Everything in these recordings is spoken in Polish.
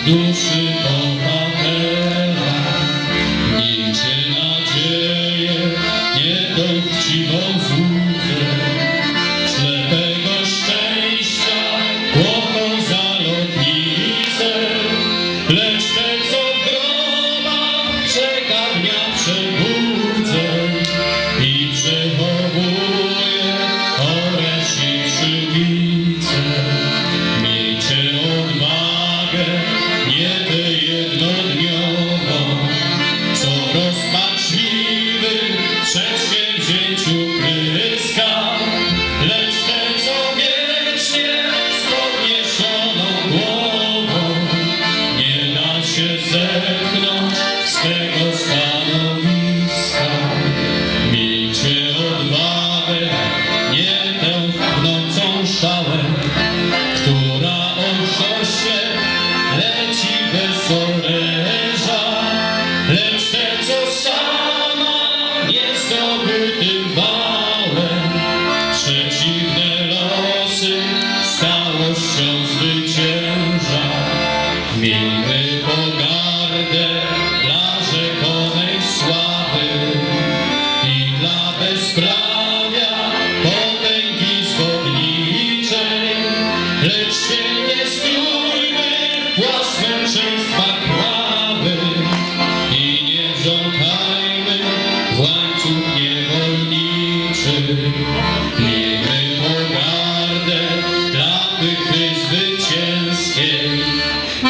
duszy bohatera. Miejcie nadzieję, nie dowciwą złudzę, ślepego szczęścia, płochą zalotnicę, lecz ten, co w grobach czeka dnia przebudzeń i przechowuje oręż i przywice. Miejcie odwagę, nie tę jednodniową, co w rozpaczliwym przedsięwzięciu pryska, lecz ten, co wiecznie z podniesioną głową nie da się zepchnąć z tego stanowiska. Miejcie odwagę, nie tę pchnącą szałę, która osiosie leci bez oręża, lecz tę, co sama jest zdobytym wałem, przeciwne losy stałością zwycięża. Miejmy pogardę dla rzekomej sławy i dla bezprawia potęgi zwodniczej, lecz się nie strójmy płaszcz męczeństwa chwały i nie wrząkajmy w łańcuch niewolniczy. Miejmy pogardę dla pychy zwycięskiej i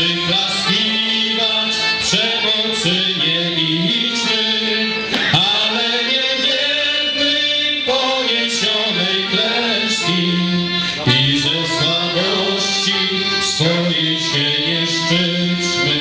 przyklaskiwać przemocy nie liczmy, ale nie wiedzmy poniesionej klęski i ze słabości swojej się nie szczyćmy.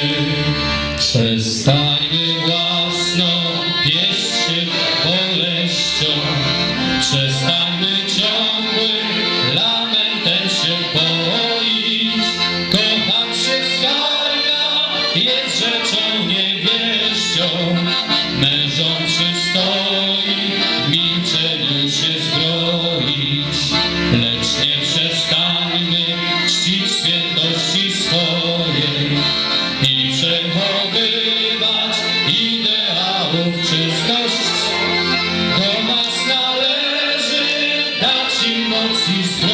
Przestańmy własną pieść się boleścią, przestańmy ciągłym lamentem się boić. Kochać się w skarbach jest rzeczą niewieścią, mężom przystoi w milczeniu się zbroić, lecz nie przestańmy czcić świętości swojej i przechowywać ideałów czystości. Do nas należy dać im moc i